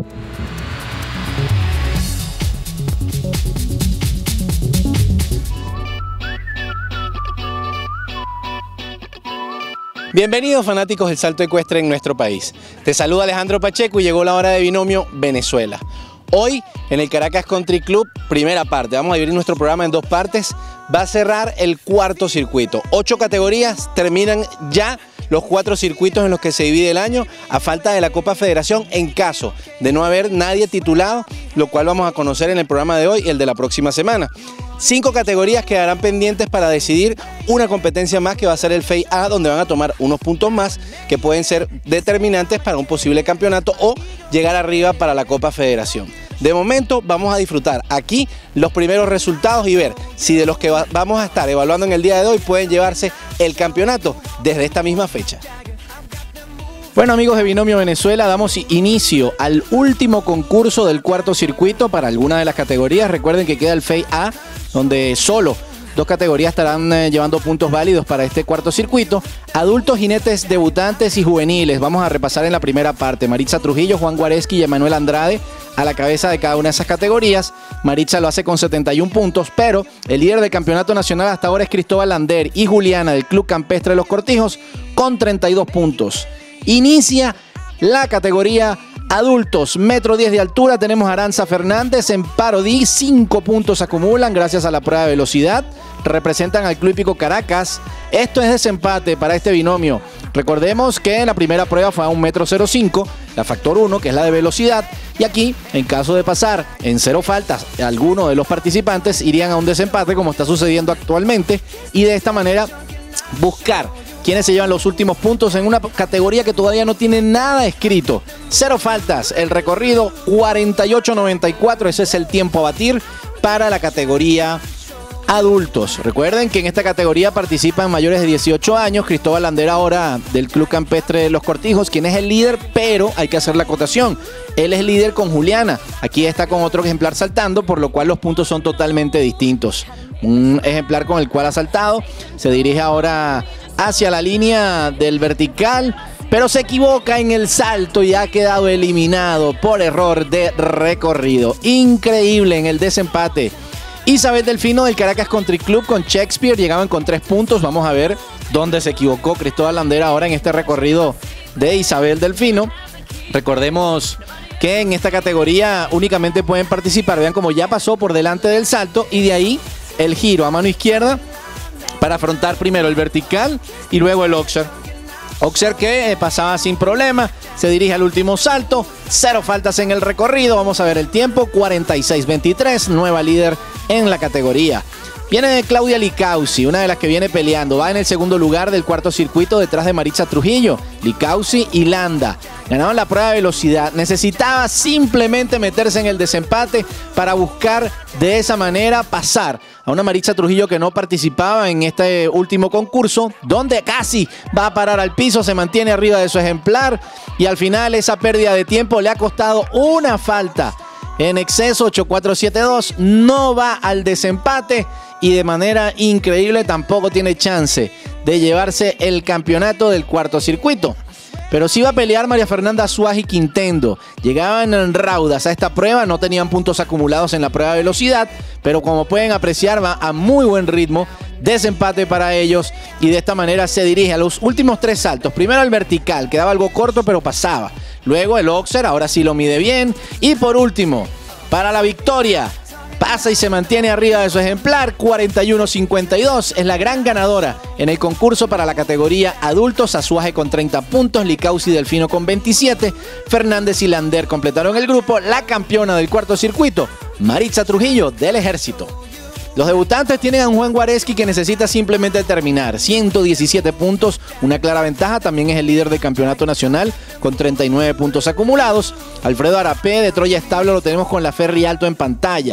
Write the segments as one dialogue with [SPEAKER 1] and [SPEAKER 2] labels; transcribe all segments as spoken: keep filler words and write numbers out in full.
[SPEAKER 1] Bienvenidos fanáticos del salto ecuestre en nuestro país. Te saluda Alejandro Pacheco y llegó la hora de Binomio Venezuela. Hoy en el Caracas Country Club, primera parte, vamos a dividir nuestro programa en dos partes. Va a cerrar el cuarto circuito. Ocho categorías, terminan ya los cuatro circuitos en los que se divide el año a falta de la Copa Federación en caso de no haber nadie titulado, lo cual vamos a conocer en el programa de hoy y el de la próxima semana. Cinco categorías quedarán pendientes para decidir una competencia más que va a ser el F E I A, donde van a tomar unos puntos más que pueden ser determinantes para un posible campeonato o llegar arriba para la Copa Federación. De momento vamos a disfrutar aquí los primeros resultados y ver si de los que va vamos a estar evaluando en el día de hoy pueden llevarse el campeonato desde esta misma fecha. Bueno, amigos de Binomio Venezuela, damos inicio al último concurso del cuarto circuito para alguna de las categorías. Recuerden que queda el F E I A, donde solo dos categorías estarán eh, llevando puntos válidos para este cuarto circuito. Adultos, jinetes, debutantes y juveniles. Vamos a repasar en la primera parte. Maritza Trujillo, Juan Guareschi y Emanuel Andrade a la cabeza de cada una de esas categorías. Maritza lo hace con setenta y un puntos, pero el líder del campeonato nacional hasta ahora es Cristóbal Lander y Juliana del Club Campestre de los Cortijos con treinta y dos puntos. Inicia la categoría adultos, metro diez de altura. Tenemos a Aranza Fernández en Parodí, cinco puntos acumulan gracias a la prueba de velocidad. Representan al Club Hípico Caracas. Esto es desempate para este binomio. Recordemos que en la primera prueba fue a un metro cero cinco, la factor uno, que es la de velocidad. Y aquí, en caso de pasar en cero faltas, alguno de los participantes irían a un desempate, como está sucediendo actualmente. Y de esta manera buscar quienes se llevan los últimos puntos en una categoría que todavía no tiene nada escrito. Cero faltas, el recorrido cuarenta y ocho noventa y cuatro, ese es el tiempo a batir para la categoría adultos. Recuerden que en esta categoría participan mayores de dieciocho años. Cristóbal Lander ahora del Club Campestre de los Cortijos, quien es el líder, pero hay que hacer la acotación. Él es líder con Juliana. Aquí está con otro ejemplar saltando, por lo cual los puntos son totalmente distintos. Un ejemplar con el cual ha saltado, se dirige ahora hacia la línea del vertical, pero se equivoca en el salto y ha quedado eliminado por error de recorrido. Increíble en el desempate. Isabel Delfino del Caracas Country Club con Shakespeare llegaban con tres puntos. Vamos a ver dónde se equivocó Cristóbal Lander ahora en este recorrido de Isabel Delfino. Recordemos que en esta categoría únicamente pueden participar, vean como ya pasó por delante del salto y de ahí el giro a mano izquierda para afrontar primero el vertical y luego el Oxer. Oxer que eh, pasaba sin problema, se dirige al último salto, cero faltas en el recorrido. Vamos a ver el tiempo, cuarenta y seis veintitrés, nueva líder en la categoría. Viene Claudia Licausi, una de las que viene peleando. Va en el segundo lugar del cuarto circuito detrás de Maritza Trujillo. Licausi y Landa ganaron la prueba de velocidad. Necesitaba simplemente meterse en el desempate para buscar de esa manera pasar a una Maritza Trujillo que no participaba en este último concurso, donde casi va a parar al piso, se mantiene arriba de su ejemplar y al final esa pérdida de tiempo le ha costado una falta en exceso. Ocho cuatro siete dos, no va al desempate y de manera increíble tampoco tiene chance de llevarse el campeonato del cuarto circuito. Pero sí va a pelear María Fernanda Suárez y Quintendo. Llegaban en raudas a esta prueba, no tenían puntos acumulados en la prueba de velocidad, pero como pueden apreciar va a muy buen ritmo. Desempate para ellos y de esta manera se dirige a los últimos tres saltos. Primero el vertical, quedaba algo corto pero pasaba. Luego el Oxer, ahora sí lo mide bien. Y por último, para la victoria, pasa y se mantiene arriba de su ejemplar, cuarenta y uno cincuenta y dos. Es la gran ganadora en el concurso para la categoría adultos. Azuaje con treinta puntos, Licausi y Delfino con veintisiete. Fernández y Lander completaron el grupo. La campeona del cuarto circuito, Maritza Trujillo del Ejército. Los debutantes tienen a un Juan Guareschi que necesita simplemente terminar. ciento diecisiete puntos, una clara ventaja. También es el líder del campeonato nacional con treinta y nueve puntos acumulados. Alfredo Arapé de Troya Establo lo tenemos con la Ferry Alto en pantalla.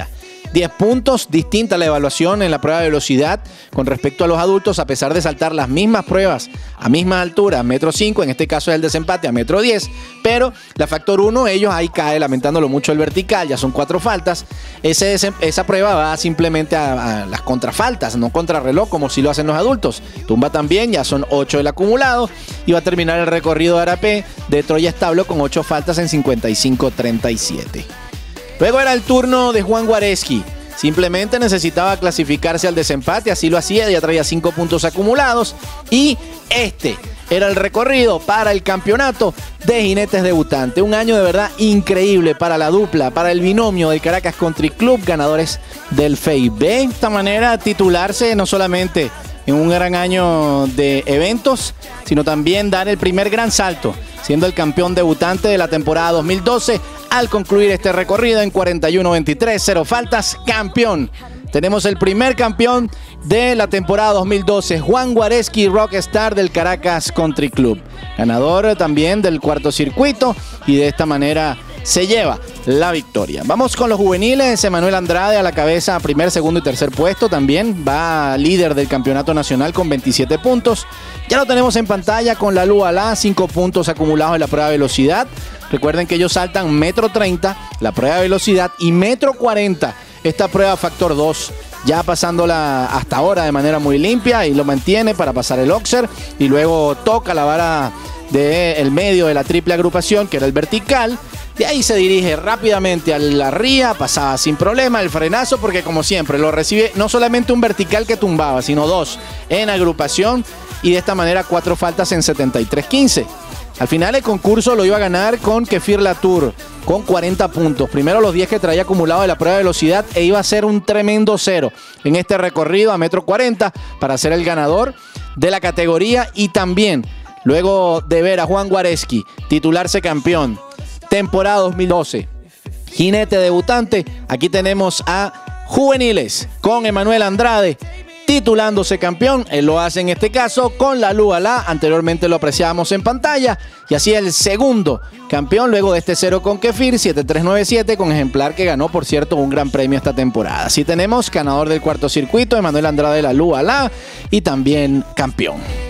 [SPEAKER 1] diez puntos, distinta la evaluación en la prueba de velocidad con respecto a los adultos, a pesar de saltar las mismas pruebas a misma altura, metro cinco, en este caso es el desempate a metro diez, pero la factor uno, ellos ahí cae, lamentándolo mucho el vertical, ya son cuatro faltas. Ese, esa prueba va simplemente a, a las contrafaltas, no contrarreloj como si lo hacen los adultos. Tumba también, ya son ocho el acumulado, y va a terminar el recorrido de Arapé de Troya Establo con ocho faltas en cincuenta y cinco treinta y siete. Luego era el turno de Juan Guareschi. Simplemente necesitaba clasificarse al desempate, así lo hacía, ya traía cinco puntos acumulados. Y este era el recorrido para el campeonato de jinetes debutante. Un año de verdad increíble para la dupla, para el binomio del Caracas Country Club, ganadores del F E I. De esta manera titularse no solamente en un gran año de eventos, sino también dar el primer gran salto, siendo el campeón debutante de la temporada dos mil doce, al concluir este recorrido en cuarenta y uno veintitrés, cero faltas, campeón. Tenemos el primer campeón de la temporada dos mil doce, Juan Guareschi, Rockstar del Caracas Country Club. Ganador también del cuarto circuito, y de esta manera se lleva la victoria. Vamos con los juveniles. Emanuel Andrade a la cabeza, primer, segundo y tercer puesto. También va líder del campeonato nacional con veintisiete puntos. Ya lo tenemos en pantalla con la Lua Alá, cinco puntos acumulados en la prueba de velocidad. Recuerden que ellos saltan metro treinta, la prueba de velocidad, y metro cuarenta, esta prueba factor dos. Ya pasándola hasta ahora de manera muy limpia, y lo mantiene para pasar el Oxer, y luego toca la vara del medio de la triple agrupación, que era el vertical. De ahí se dirige rápidamente a la ría, pasaba sin problema el frenazo, porque como siempre lo recibe no solamente un vertical que tumbaba, sino dos en agrupación, y de esta manera cuatro faltas en setenta y tres quince. Al final el concurso lo iba a ganar con Kefir Latour, con cuarenta puntos. Primero los diez que traía acumulado de la prueba de velocidad, e iba a ser un tremendo cero en este recorrido a metro cuarenta para ser el ganador de la categoría. Y también, luego de ver a Juan Guareschi titularse campeón, temporada dos mil doce, jinete debutante, aquí tenemos a juveniles con Emanuel Andrade titulándose campeón. Él lo hace en este caso con la Lua Alá, anteriormente lo apreciábamos en pantalla, y así el segundo campeón luego de este cero con Kefir, siete tres nueve siete, con ejemplar que ganó, por cierto, un gran premio esta temporada. Así tenemos ganador del cuarto circuito, Emanuel Andrade de la Lua Alá, y también campeón.